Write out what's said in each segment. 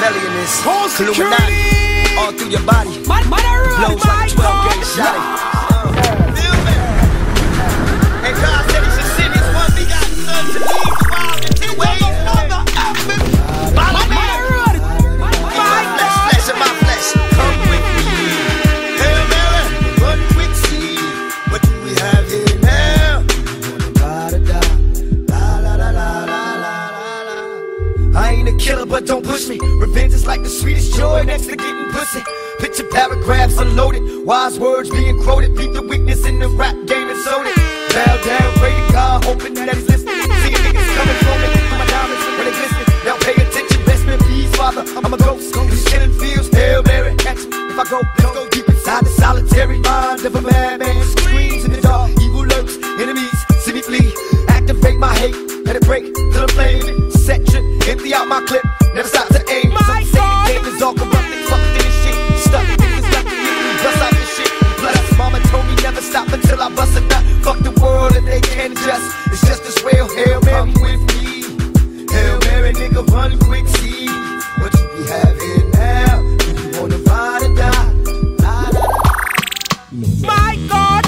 Machiavelli in this. Illuminati, all through your body. Blows like a 12-gauge shot. And God said he should send his one begotten son to lead the wild in 2 ways. Follow me. Flesh of my flesh, come with me. Hail Mary, run quick, see what do we have here now? I ain't a killer, but don't push me. Revenge is like the sweetest joy next to getting pussy. Picture paragraphs unloaded, wise words being quoted. Beat the weakness in the rap game and sold it. Bow down, pray to God, hoping that he's listening. Seeing niggas coming from it, through my diamonds when they glisten. Now pay attention, best man, please, Father. I'm a ghost, these killing fields. Hail Mary, catch me if I go. Let's go deep inside the solitary mind of a madman. Screams in the dark, evil lurks, enemies see me flee. Activate my hate, let it break till I'm flaming. Set trip, empty out my clip, never stop to aim. Some say the game is all corrupted, fucked in this shit. Stuck, niggas left to get me, bust out this shit. Plus, mama told me never stop until I bust a nut. Fuck the world and they can't adjust. It's just as well. Hail Mary with me. Hail Mary, nigga, run quick, see what do we have here now? Do you wanna ride or die? My God!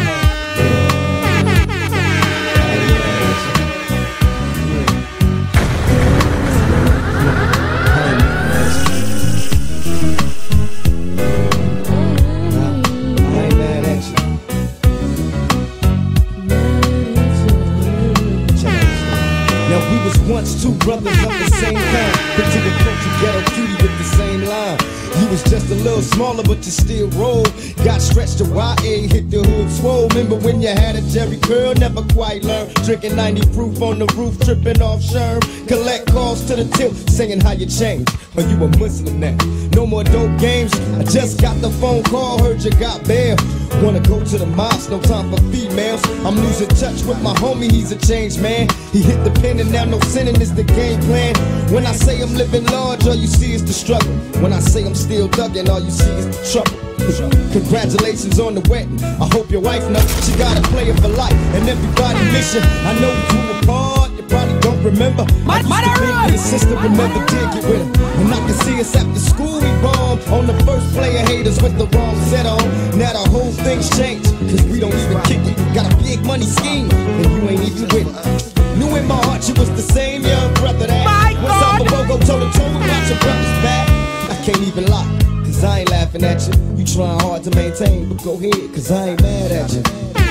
Once two brothers of the same kind, picture the culture ghetto cutie with the same line. You was just a little smaller, but you still roll. Got stretched to YA, hit the hood swole. Remember when you had a Jerry curl, never quite learned. Drinking 90 proof on the roof, tripping off Sherm. Collect calls to the tip, saying how you changed. Or you a Muslim now? No more dope games. I just got the phone call, heard you got bail. Wanna go to the mosque, no time for females. I'm losing touch with my homie, he's a changed man. He hit the pen and now no sinning is the game plan. When I say I'm living large, all you see is the struggle. When I say I'm still thugging, all you see is the trouble. Congratulations on the wedding. I hope your wife knows she got a player for life. And everybody miss you. I know you were apart, you probably don't remember. I used to think your sister would never did get with her. And I can see us after school we bomb on the first player haters with the wrong set on. Now the whole thing's changed, cause we don't even kick it. Got a big money scheme, and you ain't even with it. Knew in my heart you was the same young brother that when Samba Bogo told the truth about your brother's back. I can't even lie, cause I ain't laughing at you. You trying hard to maintain, but go ahead, cause I ain't mad at you.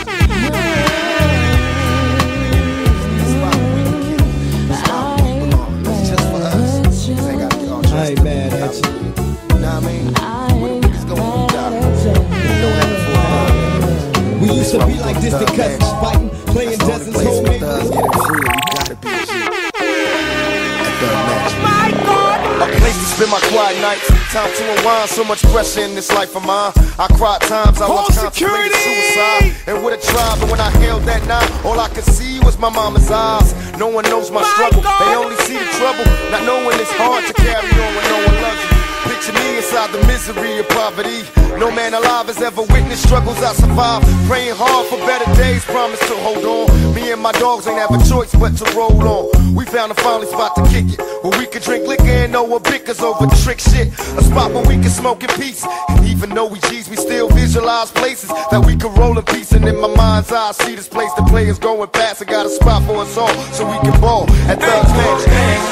I ain't mad at you. Nah, I mean, where the niggas going to die? We used to be like distant cousins, fighting, playing dozens, homemade. A place to spend my quiet nights, time to unwind. So much pressure in this life of mine. I cried times I was contemplating suicide, and with a tribe. But when I held that knife, all I could see was my mama's eyes. No one knows my struggle, they only see the trouble. Not knowing it's hard to carry on when no one loves you. Picture me inside the misery of poverty. No man alive has ever witnessed struggles I survived. Praying hard for better days, promise to hold on. Me and my dogs ain't have a choice but to roll on. We found a finally spot to kick it, where we could drink liquor and no one bickers over trick shit. A spot where we can smoke in peace. And even though we G's, we still visualize places that we can roll in peace. And in my mind's eye, I see this place the players going past. I got a spot for us all, so we can ball at Thug's Mansion.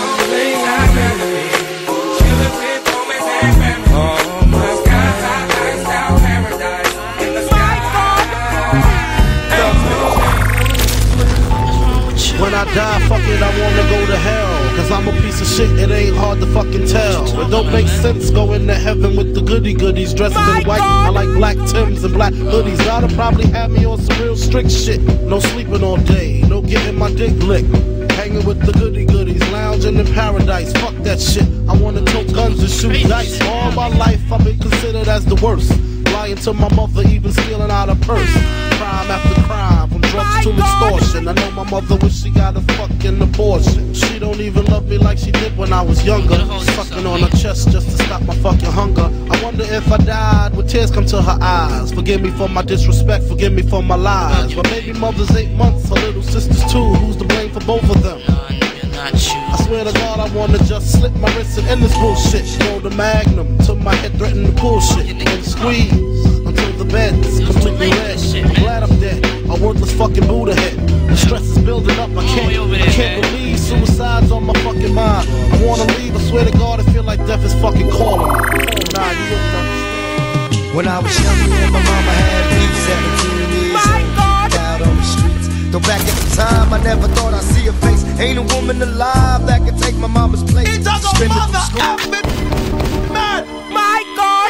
When I die, fuck it, I wanna go to hell. Cause I'm a piece of shit, it ain't hard to fucking tell. It don't make sense going to heaven with the goody goodies dressed in white. I like black Timbs and black hoodies. God'll probably have me on some real strict shit. No sleeping all day, no getting my dick licked. Hanging with the goody goodies, lounging in paradise. Fuck that shit, I wanna tote guns and shoot dice. All my life I've been considered as the worst. Lying to my mother, even stealing out her purse. Crime after crime, from drugs to extortion. I know my mother wish she got a fucking abortion. She don't even love me like she did when I was younger. Sucking on her chest just to stop my fucking hunger. I wonder if I died, would tears come to her eyes? Forgive me for my disrespect, forgive me for my lies. My baby mother's 8 months, her little sister's 2. Who's to blame for both of them? I swear to God I wanna just slip my wrist and end this bullshit. Throw the magnum to my head, threaten the bullshit, and squeeze until the bed's completely red. I'm glad I'm dead, a worthless fucking Buddha head. The stress is building up, I can't believe suicide's on my fucking mind. I wanna leave, I swear to God, I feel like death is fucking calling me. Nah, you wouldn't understand. When I was young, me and my mama had beef, 17 years old, out on the streets. Though back at the time, I never thought I'd see her face. Ain't a woman alive that could take my mama's place. He took a mother effing man, my God.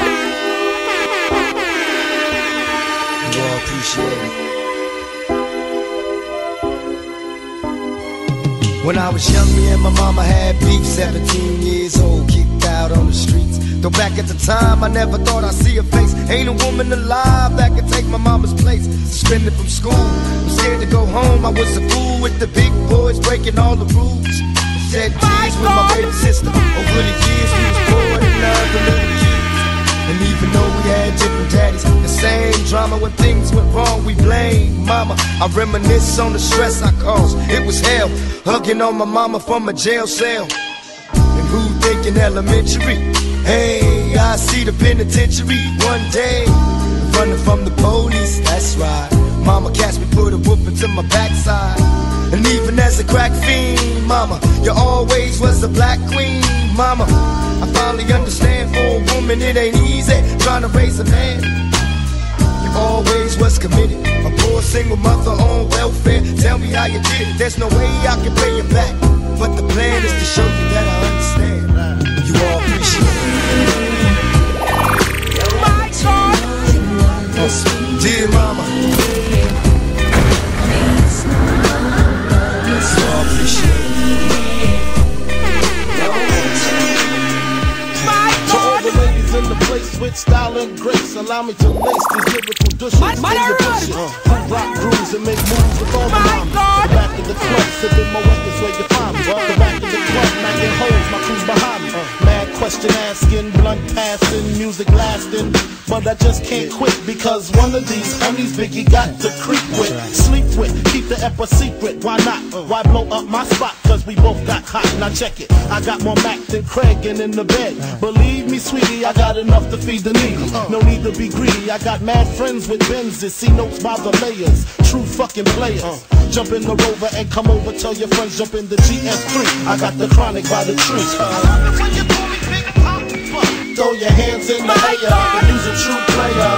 You all appreciate it. When I was young, me and my mama had beef, 17 years old, kicked out on the streets. Though back at the time, I never thought I'd see her face. Ain't a woman alive that could take my mama's place. Suspended from school, I'm scared to go home. I was a fool with the big boys, breaking all the rules. Shed tears with my baby sister. Over the years, we was poor and other little kids. And even though we had different daddies, the same drama when things went wrong, we blame mama. I reminisce on the stress I caused. It was hell, hugging on my mama from a jail cell. And who thinking elementary? Hey, I see the penitentiary one day, running from the police, that's right. Mama catch me, put a whooping to my backside. And even as a crack fiend, mama, you always was a black queen, mama. I finally understand, for a woman it ain't easy trying to raise a man. You always was committed, a poor single mother on welfare. Tell me how you did it, there's no way I can pay you back. But the plan is to show you that I understand. You all appreciate it. My God. Dear mama, you all appreciate it. To all the ladies in the place with style and grace, allow me to lace these lyrical douches in your bushes. Rock grooves and make moves with all the mama. The back of the club, sipping my weapons where you find me. The back of the club, knocking holes, my crew's behind me. Mad question asking, blunt passing, music lasting. But I just can't quit because one of these honeys Biggie got to creep with, sleep with, keep the ep a secret. Why not? Why blow up my spot? Cause we both got hot. Now check it. I got more Mac than Craig and in the bed. Believe me, sweetie, I got enough to feed the needy. No need to be greedy. I got mad friends with Benzes, see notes by the layers. True fucking players. Jump in the Rover and come over. Tell your friends jump in the GS3. I got the chronic by the tree. Throw your hands in the air, and you's a true player.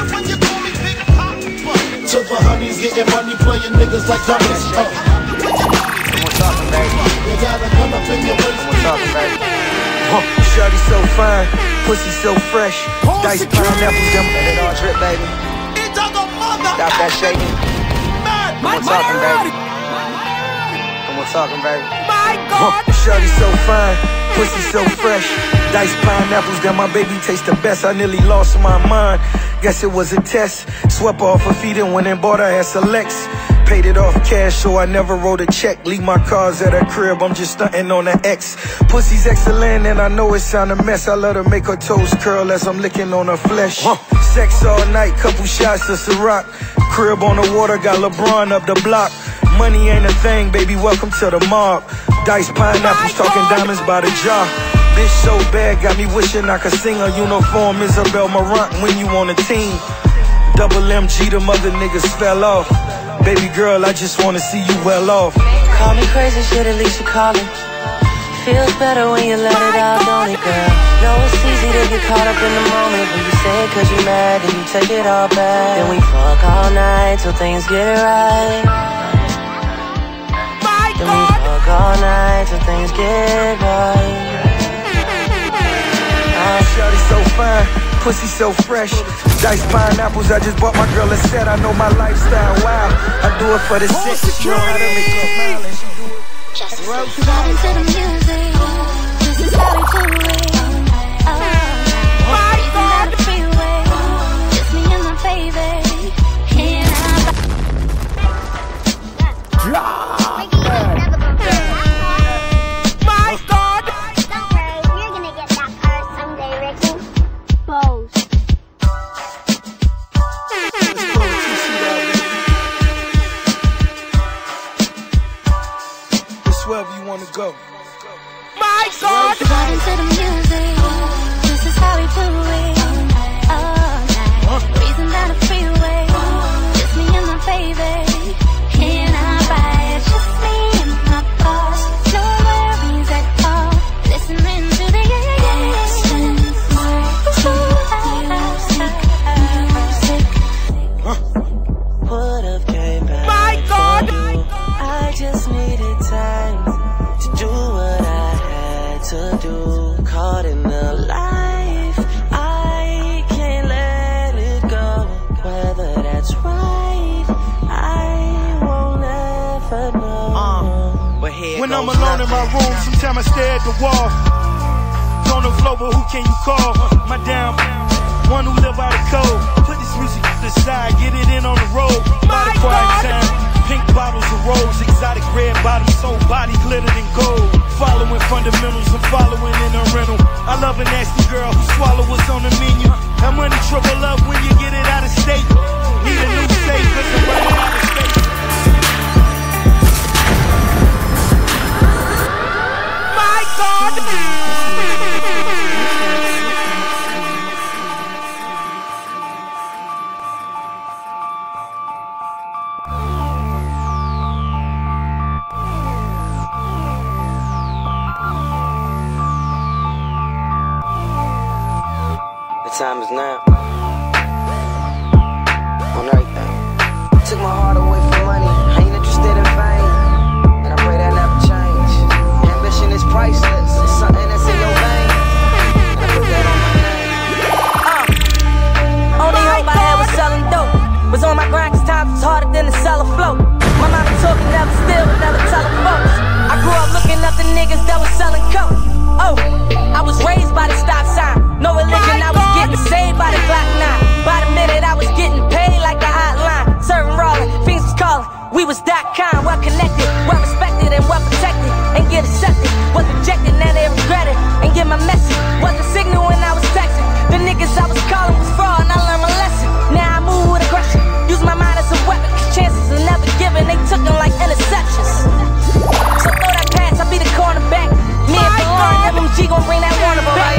To the honeys getting money, playing niggas like dummies. What's up, baby? You gotta come up in your waist. What's up, baby? Shorty so fine, pussy so fresh. Diced pineapples, them let it all drip, baby. Stop that shaking. Come on, talking, baby. Come on, talking, baby. My God. Shorty so fine, pussy so fresh. Diced pineapples, that my baby taste the best. I nearly lost my mind. Guess it was a test. Swept her off her feet and went and bought her ass a Lex. Paid it off cash, so I never wrote a check. Leave my cars at her crib, I'm just stunting on the X. Pussy's excellent and I know it sound a mess. I let her make her toes curl as I'm licking on her flesh. Sex all night, couple shots of Ciroc. Crib on the water, got LeBron up the block. Money ain't a thing, baby, welcome to the mob. Diced pineapples, talking diamonds by the jar. Bitch so bad, got me wishing I could sing a uniform Isabel Marant when you on a team. Double MG, the mother niggas fell off. Baby girl, I just wanna see you well off. Call me crazy, shit, at least you call it. Feels better when you let it out, don't it, girl? Know it's easy to get caught up in the moment when you say it cause you mad, then you take it all back. Then we fuck all night till things get right. Then we fuck all night till things get right. Shorty so fine, pussy so fresh. Diced pineapples, I just bought my girl a set. I know my lifestyle wild. I do it for the six. Know how to make her smile and she do it. Just vibing to the music. This is how we do it. My God, the freeway. Just me and my baby. And My God. someday we're gonna get that car someday, Ricky. Bows. It's wherever you wanna go. My My God! Vibing to the music, this is how we do it. All night, breezing down the freeway, just me and my baby. In our ride, just me and my thoughts, no worries at all. Listening to the Would've came back. My God! I just needed time to do what I had to do. Caught in the life, I can't let it go. Whether that's right, I won't ever know. But here when I'm goes alone in my room, sometimes I stare at the wall. On the floor, but who can you call? My damn one who live by the code. Put this music to the side, get it in on the road. By the quiet time, pink bottles of rose, exotic red bottoms, soul body glittered in gold. Following fundamentals, I'm following in a rental. I love a nasty girl who swallow what's on the menu. That money trouble up when you get it out of state. Need a new safe, cause I'm running out of state. My God! The time is now. On everything. Took my heart away from money. I ain't interested in fame. And I pray that never change. Ambition is priceless. It's something that's in your vein. And I put that on my name. Only hope I had was selling dope. Was on my grind cause times was harder than to sell a float. My mama told me never steal, but never tell them folks. I grew up looking up the niggas that was selling coke. Oh, I was raised by the stop sign. No religion, I was getting saved by the Glock 9. By the minute, I was getting paid like a hotline. Serving rolling, fiends was calling. We was that kind, well connected, well respected, and well protected. And get accepted, was rejected, now they regret it. And get my message, was a signal when I was texting. The niggas I was calling was fraud, and I learned my lesson. Now I move with aggression, use my mind as a weapon. Cause chances are never given, they took them like interceptions. So throw that pass, I'll be the cornerback. Me and Lauren, MMG gon' bring that Warner back.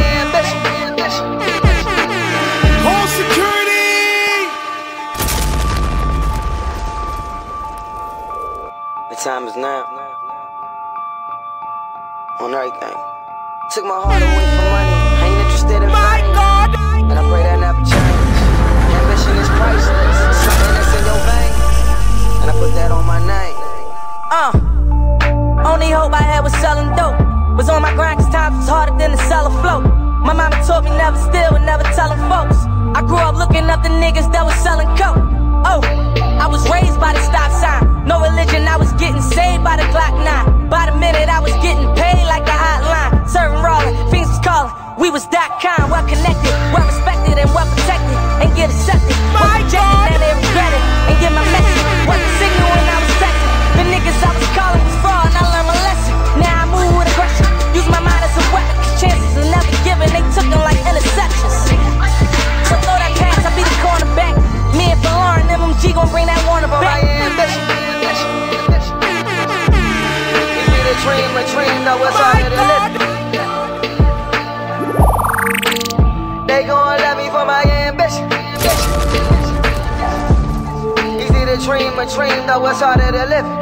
Home security! The time is now. On everything. Took my heart away from money. I ain't interested in My fame. God! And I pray that never change. Ambition is priceless. It's something that's in your vein. And I put that on my name. Only hope I had was selling dope. Was on my grind cause times was harder than to sell a float. My mama told me never steal and never tell them folks. I grew up looking up the niggas that was selling coke. Oh, I was raised by the stop sign. No religion, I was getting saved by the Glock 9. By the minute, I was getting paid like a hotline. Serving rolling, fiends was calling. We was that kind, well connected, well respected, and well protected. And get accepted, was rejected, now they regret it. And get my message, was a signal when I was texting. The niggas I was calling was fraud, and I learned my lesson. Now I move with aggression, use my mind as a weapon. Cause chances are never given, they took them like interceptions. So throw that pass, I'll be the cornerback. Me and Lauren, MMG gon' bring that Warner back. Give me the dream, know what's harder than living. They gon' love me for my ambition. Easy to dream, know what's harder than living.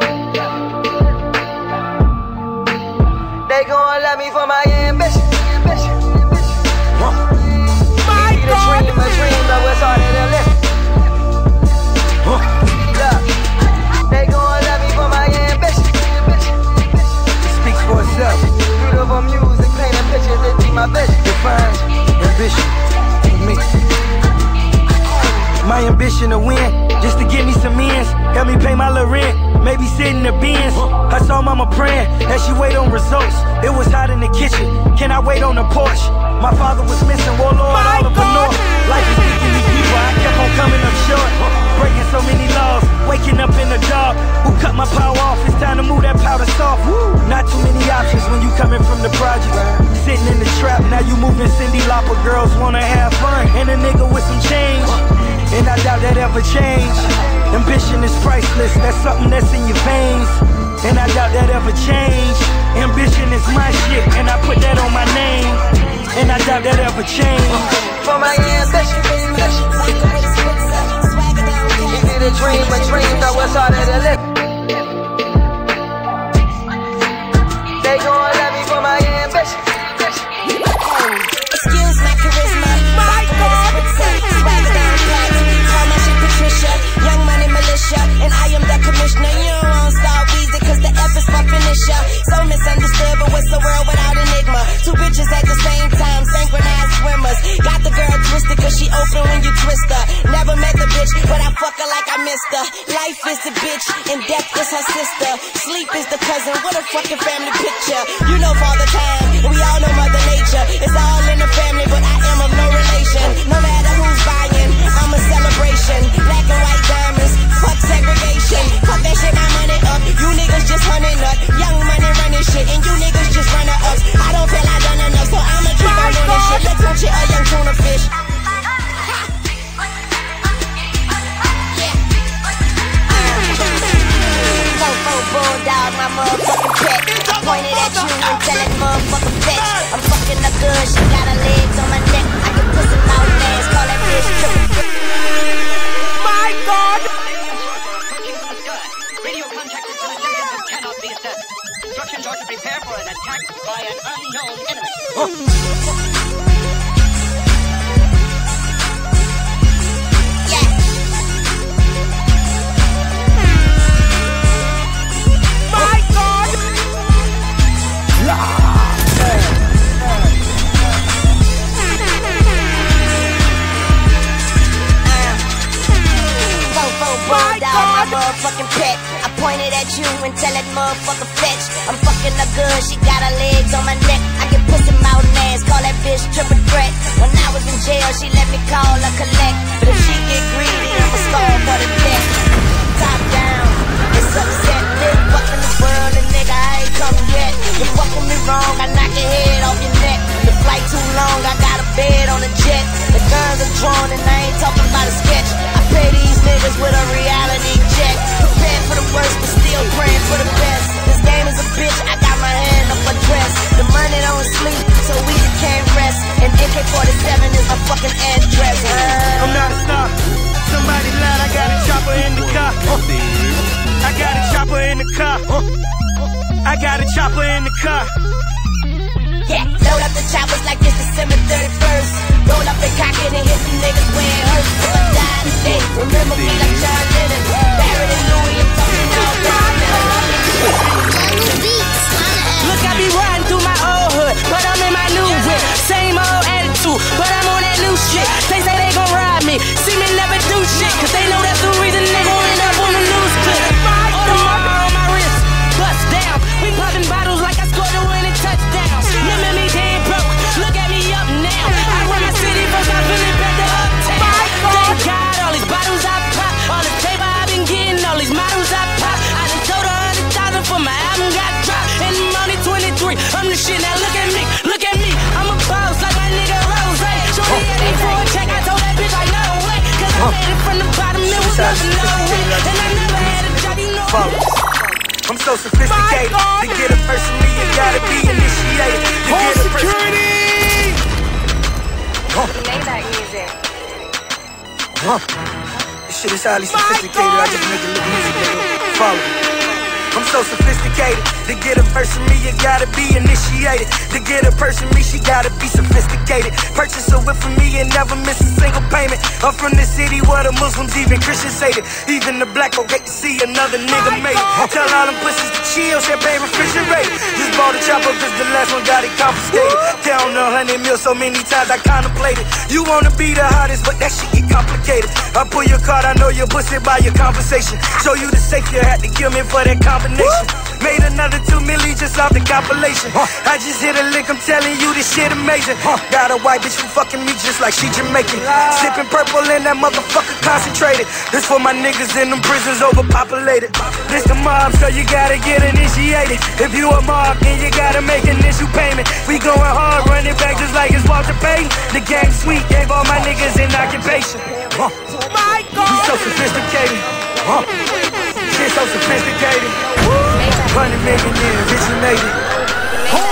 They gon' love me for my ambition. Easy to dream, know what's harder than living. They gon' love me for my ambition. It speaks for itself. Beautiful music, painting pictures that be my vision. Define ambition for me. My ambition to win, just to get me some ends. Help me pay my little rent, maybe sit in the bins. I saw mama praying as she wait on results. It was hot in the kitchen, can I wait on the porch? My father was missing, warlord all of the north. Life is taking me deeper, I kept on coming up short. Breaking so many laws, waking up in the dark. Who cut my power off? It's time to move that powder soft. Not too many options when you coming from the project. Sitting in the trap, now you moving Cindy Lauper. Girls wanna have fun, and a nigga with some change. And I doubt that ever change. Ambition is priceless, that's something that's in your veins. And I doubt that ever change. bitch and it's my shit. And I put that on my name, and I doubt that ever changed. For my ambition, easy to dream, but dreams are what's harder to live. They gon' love me for my ambition. Excuse my charisma, my God. Swagger down pat, call my shit Patricia, Young Money Militia, and I am the commissioner. You don't want Star Weezy, cause the F is my finisher. So misunderstood, but what's the world without enigma? Two bitches at the same time, synchronized swimmers. Got the girl twisted, cause she open when you twist her. Never met the bitch, but I fuck her like I missed her. Life is the bitch, and death is her sister. Sleep is the cousin, what a fucking family picture. You know Father Time, and we all know Mother Nature. It's all in the family, but I am of no relation. No matter who's buying, I'm a celebration. Black and white diamonds, fuck segregation. Fuck that shit, my money up. You niggas just hunting up. Young money running shit, and you niggas just runner ups. I don't feel I done enough, so I'ma keep on doing this shit. Let's punch it, a young tuna fish. Bulldog, my motherfucking pet. I pointed at you and tell that motherfucker fetch. I'm fucking her good, she got her legs on my neck. I can put some out names, call that bitch triple. My God! Radio contact is intelligence and cannot be assessed. Instructions are to prepare for an attack by an unknown enemy. My God! My motherfucking pet. I pointed at you and tell that motherfucker fetch. I'm fucking her good, she got her legs on my neck. I can pussy mouth ass, call that bitch triple threat. When I was in jail, she let me call her collect. But if she get greedy, I'ma stall for the debt. Top down, it's upset. Live fuck in the world, and nigga, I ain't come yet. You fuck with me wrong, I knock your head off your neck. The flight too long, I got a bed on the jet. The guns are drawn, and I ain't talking about a sketch. I pay these niggas with a reality check. Prepared for the worst, but still praying for the best. This game is a bitch, I got my hand up a dress. The money don't sleep, so we can't rest. And AK-47 is my fucking address. I'm not a star. Somebody lied, I got a chopper in the car. I got a chopper in the car. I got a chopper in the car. Yeah, load up the choppers like it's December 31st. Roll up and cock it and hit them niggas where it hurts. If I die today, remember me like John Lennon. Barrett and Louis, I'm talking all Look, I be riding through my old hood, but I'm in my new whip. Same old attitude, but I'm on that new shit. They say they gon' ride me, see me never do shit, cause they know that's the reason they gon' end up on the news clip. All the marker on my wrist, bust down. We popping bottles like I scored a winning touchdown. Remember me dead broke, look at me up now. I run my city first, I'm feeling better uptown. Thank God, all these bottles I pop, all this paper I've been getting, all these models I pop. I done sold 100,000 for my album got dropped. And I'm only 23, I'm the shit, now look at me, I'm a boss like my nigga Rose. Shorty at me for a check, I told that bitch like no way, cause I made it from the bottom, it was nothing, no way. And I never had a job, you know. I'm so sophisticated. To get a person me, you gotta be initiated. To get a security! Maybach music. This shit is highly sophisticated. I just make it look easy, nigga. Follow me. I'm so sophisticated. To get a person me, you gotta be initiated. To get a person me, she gotta be sophisticated. Purchase a whip for me and never miss a single payment. I'm from the city where the Muslims, even Christians hate it. Even the black folk hate to see another nigga made it. Tell all them pussies to chill, champagne refrigerated. Just bought a chopper cause the last one got it confiscated. Down 100 mil so many times I contemplated. You wanna be the hottest, but that shit get complicated. I pull your card, I know your pussy by your conversation. Show you the safe, you had to kill me for that combination. Made another 2 million just off the compilation. I just hit a lick, I'm telling you this shit amazing. Got a white bitch who fucking me just like she Jamaican. Sipping purple and that motherfucker concentrated. This for my niggas in them prisons overpopulated. This the mob, so you gotta get initiated. If you a mob, then you gotta make initial payment. We going hard, running back just like it's Walter Payton. The gang sweet, gave all my niggas an occupation. My God! We so sophisticated. Shit so sophisticated. 100 million years, originated.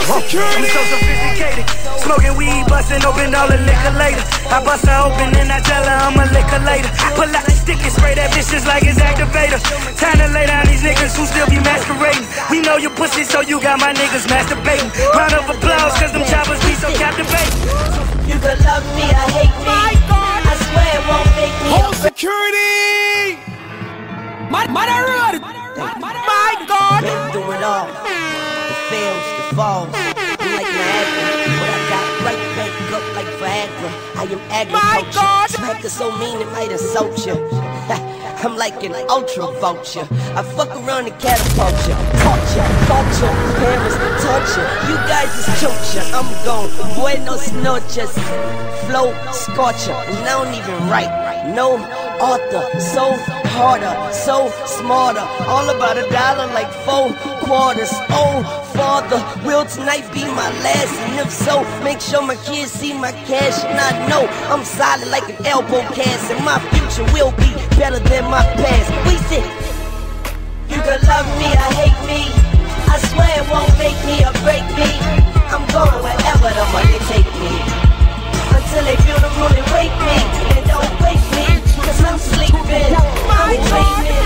I'm so sophisticated. Smoking weed, busting open all the liquor later. I bust her open and I tell her I'm a liquor later. Pull out the stick and spray that bitch just like it's activator. Time to lay down these niggas who still be masquerading. We know you pussy, so you got my niggas masturbating. Round of applause, cause them choppers be so captivating. You could love me or hate me. My God. I swear it won't make me. Hold security. Mother road. My God. Been through it all. The fails, the falls. I'm like Niagara, but I got right back up like Viagra. I am agriculture. My God. Smack is so mean it might insult you. I'm like an ultra vulture. I fuck around and catapult you. Torture, parents torture. You guys is torture. I'm gone. Buenos noches. Flow scorcher. And I don't even write. No author. So harder. So smarter. All about $1 like 4 quarters. Oh, father, will tonight be my last? And if so, make sure my kids see my cash. And I know I'm solid like an elbow cast. And my future will be better than my past. We said, you could love me or hate me. I swear it won't make me or break me. I'm going wherever the money take me. Until they feel the moon and wake me. And don't wake me, cause I'm sleeping. I'm dreaming.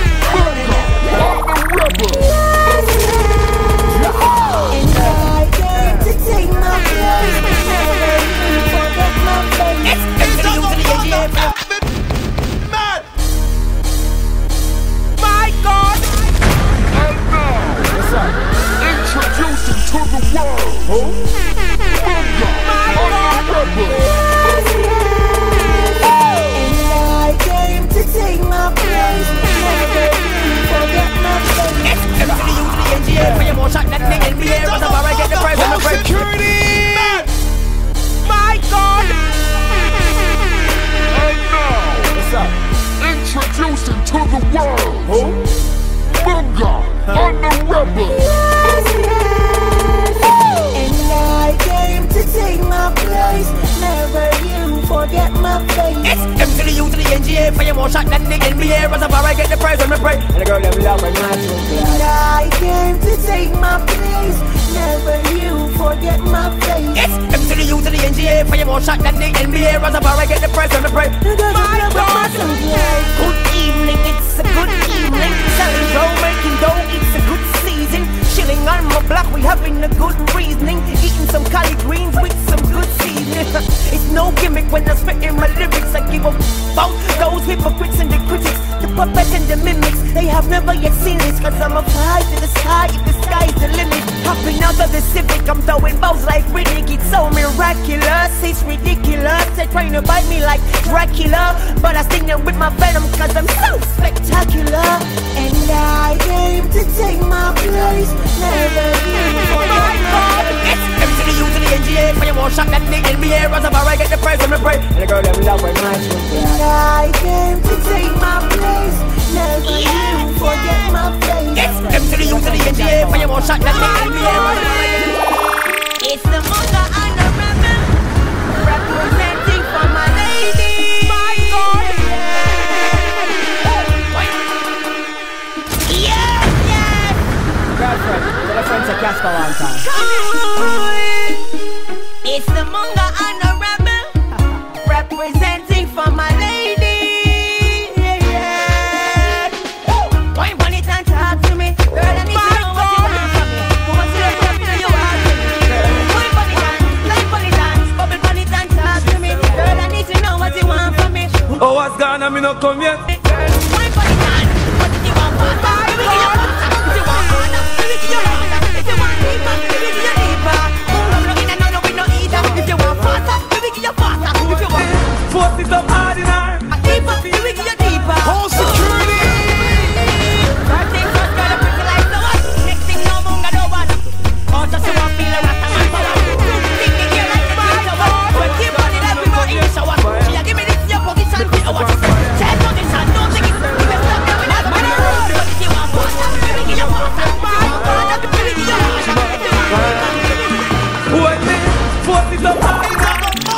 And I came to take my place. Never forget my face. My God. And now, introducing to the world, And I came to take my place. Never forget my face. Hold security. My God. and now, introducing to the world, Bunga on the rebel. And I came to take my place. Never you forget my face. M to the U to the NGA. Fire more shot than the NBA. Rastafari get the prize when we pray. And the girl them love my And I came to take my place. Never you forget my face. M to the U to the NGA. Fire more shot than the NBA. Rastafari get the prize when we pray. My God. Good evening, it's a good evening. Selling dough, making dough, it's a good season. Chilling on my block, we having a good reasoning. Eating some collard greens with some good seasoning. It's no gimmick when I'm spitting my lyrics. I give a about those hypocrites and the critics, the puppets and the mimics. They have never yet seen this, cause I'm a fly to the sky if the sky's the limit. Hopping out of the Civic, I'm throwing balls like Riddick. It's so miraculous, it's ridiculous. They're trying to bite me like Dracula, but I sting them with my venom cause I'm so spectacular. And I came to take my place. Never you forget my face. M to the U to the NGA. Fire more shot than the NBA. Rastafari get the prize when we pray. And the girl them love my mind. And I came to take my place. Never you forget my face. M to the U to the NGA. Fire more shot than the NBA. It's the mother and the rebel, representing for my lady. My God. Yes. Girlfriend, tell a friend to Casper one time. It's the Munga and the rebel, representing for my lady. Yeah. Wine on it and talk to me, girl. I need to know what you want from me. What's the problem you want from me, girl? Wine on it and, like on it and, bubble on it and talk to me, girl. I need to know what you want from me. Oh, what's gone? I'm not come yet. Wine on it and, what did you want from me? If you want harder, give it to your harder. If you want deeper, give it to your deeper. I'm looking at no, we no either. If you want faster, give it to your faster. If you want Force it up hard in her. deeper, give it to your deeper. Hold security. First thing first, girl, I'm pretty like the one. Next thing, no munga, no one. Oh, just you want feel a rasta man power. Think it here like the beat of one. But keep on it everywhere in the shower. She a give me this your position, fit a watch. Check position, don't take it. You best stop there with that money road. But if you want faster, give it to your faster. If you want harder, give it to your harder. If you want deeper, What me? Force it up hard in her.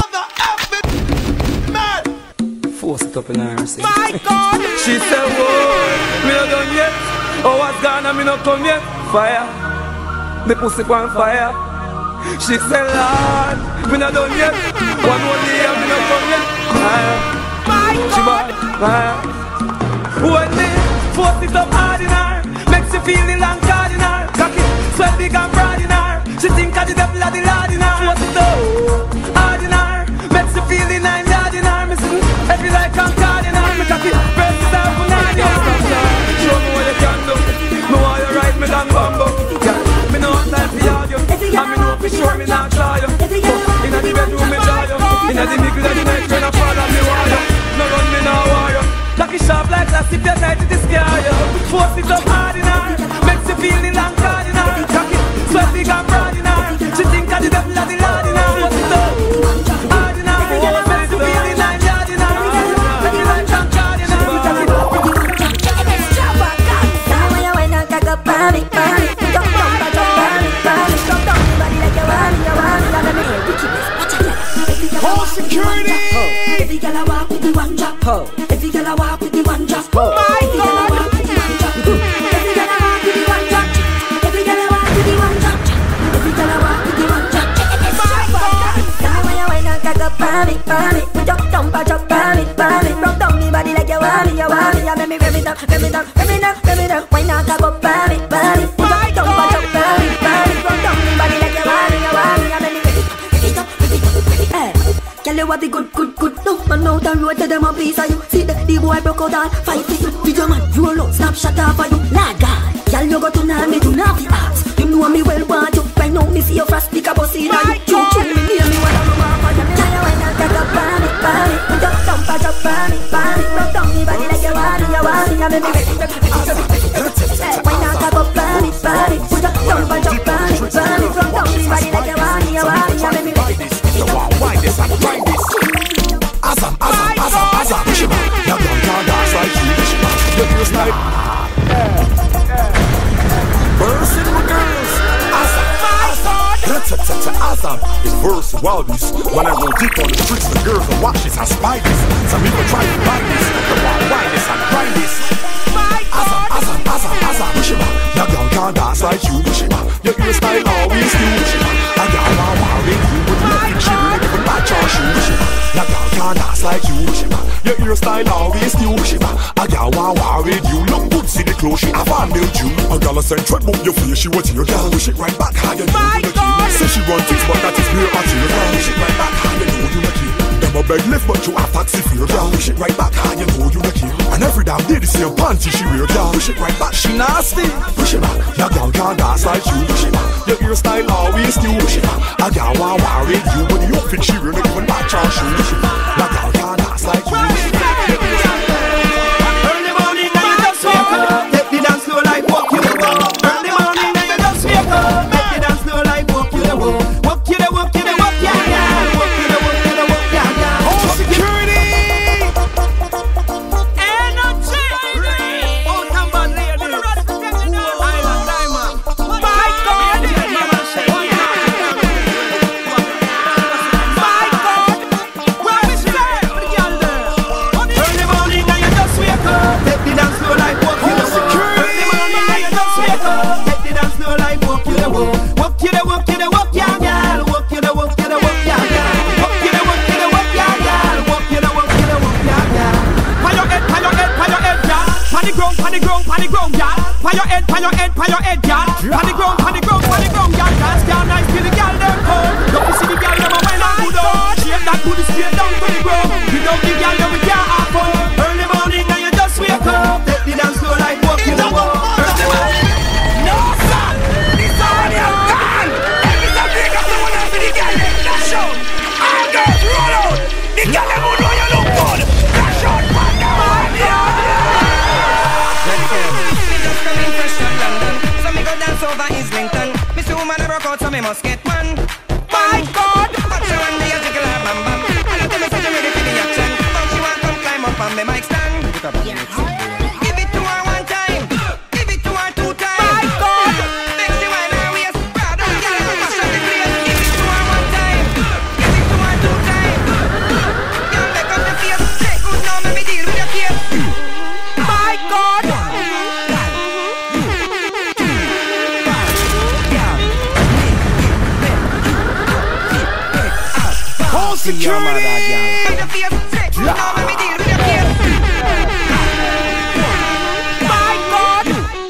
Force it up in her. See. My God. She said, whoa, me not done yet. Oh, what's gone? I'm not come yet. Fire. The pussy on fire. She said, Lord, we not done yet. One more day and we not come yet. My God. When me force it up hard in her, makes you feel the long card in her. Cocky, swell big and broad in her. She think of the devil of the Lord in her. Force it up hard in her, makes you feel the 9 yard in her. Missing every like and card in her. Me cocky, press it up for 9 yards. Show me what you can do. Me want you right, me done bamboo. Yeah, me no have time for you. And me know for sure me not try you. Inna the bedroom me try you. Inna the middle of the night when I fall and me want you. No run me no war you. Lucky sharp like that, if you're tight to the sky you. Force it up hard in her, makes you feel the long card in her. Cocky, sweat big and broad in her. She think of the devil of the Lord in her. Force it up hard in her, makes you feel the 9 yard in her. Make you like jump card in her. Now when you went and cock up on me, jump down, jump down me body like you want me, I'm a man, wickedness. Whole security. Every girl I walk with the one drop. Every girl I walk with the one drop. My God. Every girl I walk with the one drop. Every girl I walk with the one drop. Every girl I walk with the one drop. My God. Now when you went and cock up on me, jump down, rock down me body like you want me, you make me rev it up. Why not cock up on me, jump down, rock down me body like you want me, you make me rev it up. Girl, you have the good. No man out the road, tell them a piece of you. See the boy broke out all fight for you. Video man, roll out, snapshot off of you. Nah, God, girl, you go to know me, do not be asked. You know me well, want you. Right now, me see your frost pick up a scene. Choo, me near me, what I'm about for you. Now you wanna take up on me. Jump down, rock down me body like you want me, I make me ready. Why not take up on me, jump down, rock down me body like you want me, I make me ready. You want wind this and grind this. Azam, Shima. Now don't count dance like you, Shima. The girls like Bursting with girls. Azam is verse wildness. When I roll deep on the streets, the girls will watch this and spy this. Some people try to buy this. You want wind this and grind this. Azam, Shima. Now don't count dance like you, Shima. Your style always new, Shima. I got wow with you with nothing chill. Even match our shoes, Shima. Now don't count dance like you, Shima. Your hairstyle always new, Shima. I got wow with you. Look good, see the clothes she have on milk you. A girl a send tread up your face, she was here, girl. Push it right back, how you know you the key. Say she run things, but that is real material, girl. Push it right back, how you know you the key. Them a beg lift, but you have taxi fare, girl. Push it right back, how you know you the key. And every damn day the same panty she wear, girl. Push it right back, she nasty. Push it back, now girl can't dance like you. Push it back, your hairstyle always new. Push it back, I got wow with you. When the outfit she wear, not even match our shoes. Now girl can't dance like you. Early morning and you just wake up. Take the dance slow like walk you the walk. Early morning and you just wake up. Take the dance slow like walk you the walk. Walk you the walk, yeah. Walk you the walk, yeah. Home security. Energy. Oh, number lady. Island Diamond. My God. Where is that? Early morning and you just wake up. Take the dance slow like walk you the walk. Early morning and you just wake up. Take the dance slow like walk you the walk. Walk you the walk, yeah, girl. Walk you the walk, yeah, girl. Walk you the walk, yeah, girl. Walk you the walk, yeah, girl. Pan your head, girl. Pan the ground, girl. Pan your head, girl. Pan the ground, girl. Dance girl nice till the girl them cold. Don't you see the girl them a wine and good up. Shape that booty straight down to the ground. Without the girl them we can't afford. Early morning and you just wake up. Take the dance slow like walk you the walk. No son, this already a gun. Every time they got the one up in the girl them dash out. All girls roll out. The girl them who know you look good. Dash out, man down. Just coming fresh from London, so me go dance over Islington. Me see woman a rock out, so me must get one. My God! Watch her one day a jiggle her bam bam. And I tell me say she ready for the action. Now she want come climb up on me mic stand. Give it to her one time, give it to her two times. My God! Make she wine her waist, proud of girl, mash up the place. Give it to her one time, give it to her two times. Girl, make up the face, say good now, let me deal with your case. My God! security. The face sick. Now let me deal with your face. My God.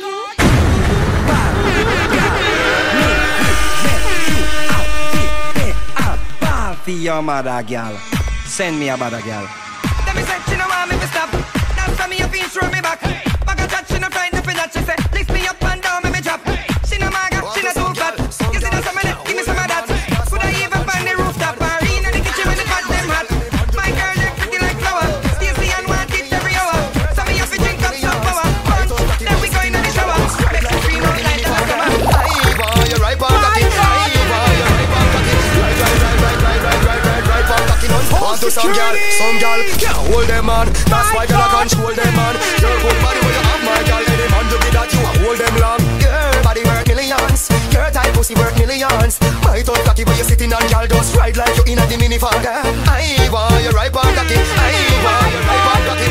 For your mother, girl. Send me a mother, girl. Let me say, she no want me to stop. That's why me a feel throw me back. Back a chat, she no frightened for that. She say, lift me up and down, make me drop. She no maga, she no too fat. You see no some of that, give me some of that. Could I even find the rooftop or in the kitchen when the pot them hot? My girl, they pretty like flower. Stacy and want it every hour. So me have to drink up some power. Punch, then we go in the shower. Make the scream out like the summer. I want you right back at it. I want you right back at it. Right back at it. Want to some girl can't hold them man. That's why girl I control them man. Your good body when you have my girl, any man to be that you hold them long. Your body worth millions, your tight pussy worth millions. My thought cocky when you sitting on girl just ride like you in a the minivan. I want you right back at it. I want you right back at it.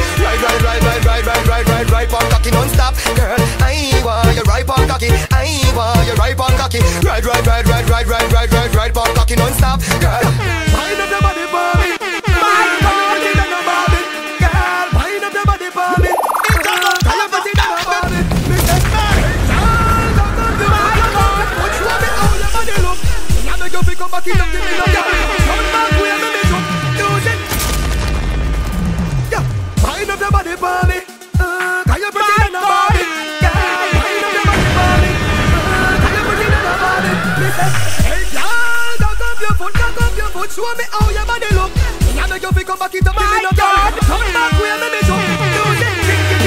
Right back at it non-stop, girl. I want you right back at it. I want you right back at it. Right back at it non-stop, girl. Wind up your body for me. My God, you don't know about it, girl. Wind up your body for me. Tell your body don't know about it. Me say, girl, don't come to my God. Show me how your body look. I make you pick up back it up to me, no girl. Come back where me jump. Use it. Yeah, wind up your body for me. Tell your body don't know about it, girl. Wind up your body for me. Tell your body don't know about it. Me say, hey, girl, don't come your foot, don't come your foot. Show me how your body look. I make you pick up back it up to me, no girl. Come back where me jump. Use it.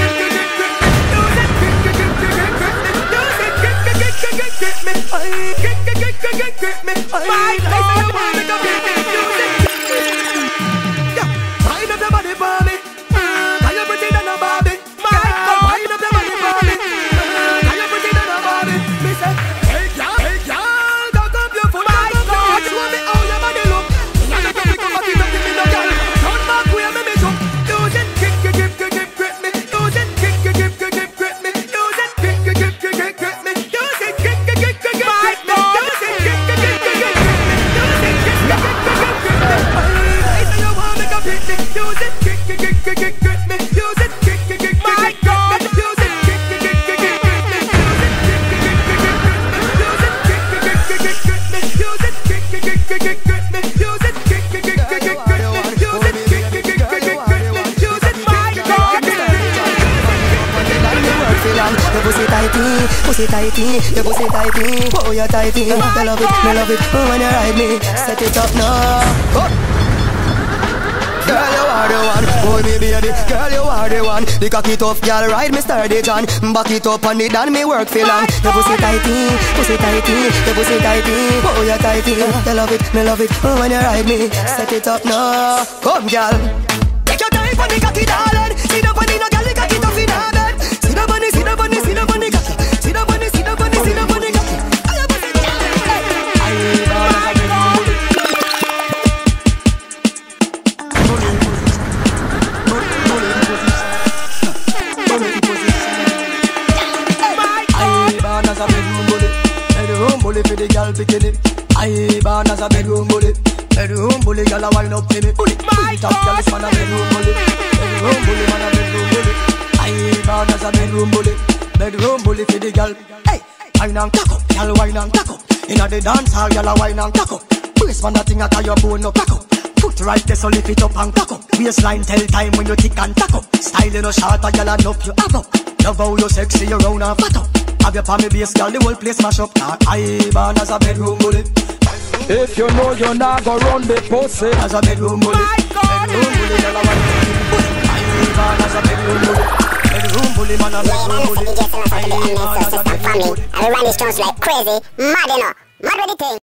Get me, my God, make a beat, yeah, wind up your body for me. Can you pretend on a Barbie? My God, wind up your body for me. Can you pretend on a Barbie? Me say, hey girl, don't come your foot, my God. Show me how your body look. I make you pick up a kid up, give me no girl. Turn back where me jump. Use it, grip me. Use it, grip me. Use it, grip me. Use it, grip me. Pussy tighty, your pussy tighty. Oh, you're tighty. You love it when you ride me. Set it up now. Go. Girl, you are the one. Hold me, baby. Girl, you are the one. The cocky tough girl, ride me sturdy John. Back it up on it, and me work for long. Your pussy tighty, your pussy tighty. Oh, you're tighty. You love it when you ride me. Set it up now. Come, girl. Take your time for the cocky, darling. See the bunny, no girl, the cocky tough in her bed. See the bunny, see the bunny, see the bunny cocky. See the bunny, see the bunny, see the bunny cocky. Bully for the girl bikini. I born as a bedroom bully. Bedroom bully, girl a wine up to me. Bully, my top girl is man a bedroom bully. Bedroom bully, man a bedroom bully. I born as a bedroom bully. Bedroom bully for the girl. Hey, wine and cock up, girl wine and cock up. Inna the dance hall, girl a wine and cock up. Brace man a thing at your bone no crack up. Foot right there so lift it up and cock up. Waistline tell time when you tick and tack up. Style you no short, a girl a nup you have up. Love how you sexy, you round and fat up. Have your palmy base, girl, the whole place mash up. I born as a bedroom bully. If you know you're not gonna run the pussy as a bedroom bully. Bedroom bully, girl, I want to I born as a bedroom bully. Bedroom bully, man, a bedroom bully. I born as a bedroom bully. I run these stones like crazy, mad enough, mad with the thing.